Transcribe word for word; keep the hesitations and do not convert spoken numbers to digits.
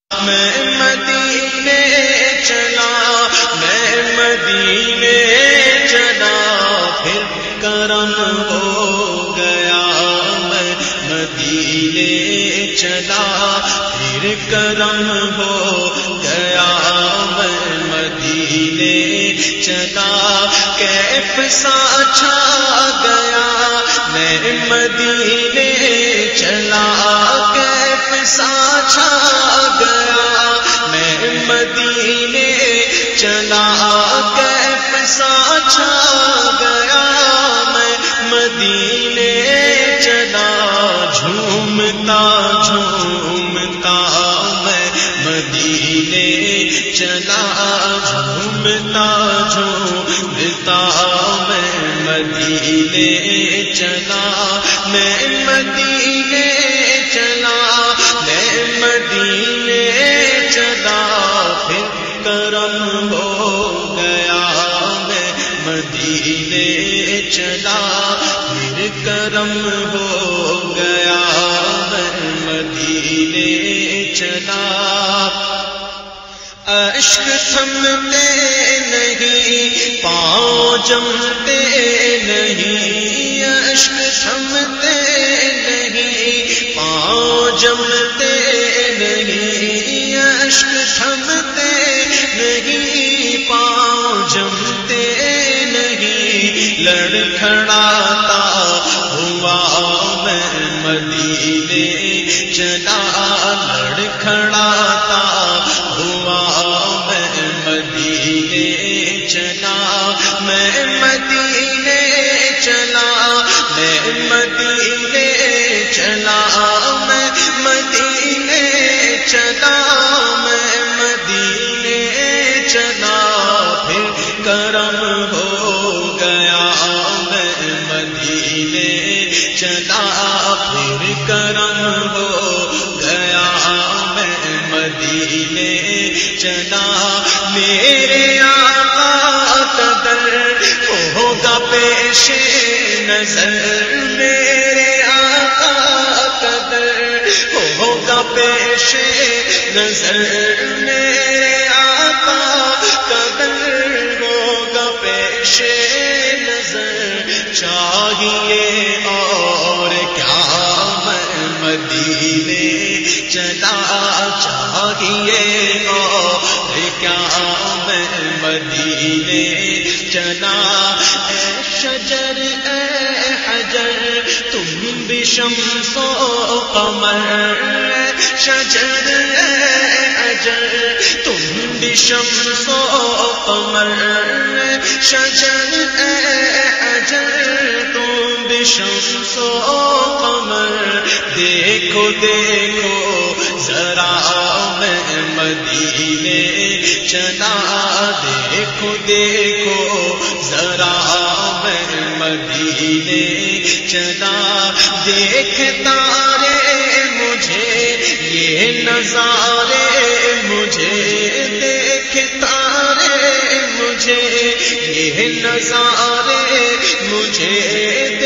میں مدینے چلا میں مدینے چلا پھر کرم ہو گیا میں مدینے چلا پھر کرم ہو گیا میں مدینے چلا کیف سا چھا گیا میں مدینے چلا کیف سا چھا گیا میں مدینے چلا کیف سا چھا گیا میں مدینے چلا جھومتا جھومتا میں مدینے چلا جھومتا جھومتا میں مدینے چلا میں مدینے چلا میں مدینے چلا پھر کرم ہو گیا میں مدینے چلا پھر کرم ہو گیا میں مدینے چلا اشک تھمتے نہیں پاؤں جمتے نہیں اشک تھمتے نہیں پاؤں جمتے نہیں اشک تھمتے نہیں پاؤں جمتے نہیں لڑکھڑاتا ہوا میں مدینے چلا لڑکھڑاتا ہوا میں مدینے چلا میں مدینے چلا میں مدینے چلا میں مدینے چلا میں مدینے چلا پھر کرم ہو گیا میں مدینے چلا پھر کرم ہو گیا میں مدینے چلا میرے آقا کا در ہوگا پیش نظر میرے آقا کا در ہوگا پیش نظر میرے آقا کا در ہوگا پیش نظر چاہیے اور کیا میں مدینے چلا چاہیے اور کیا میں مدینے چلا اے شجر اے حجر تم بھی شمس و قمر اے شجر اے حجر تم بھی شمس و قمر اے شجر اے حجر تم بھی شمس و قمر دیکھو دیکھو ذرا میں مدینے چلا دیکھو دیکھو ذرا میں مدینے چلا دیکھتا رے مجھے یہ نظارے مجھے دیکھتا رے مجھے یہ نظارے مجھے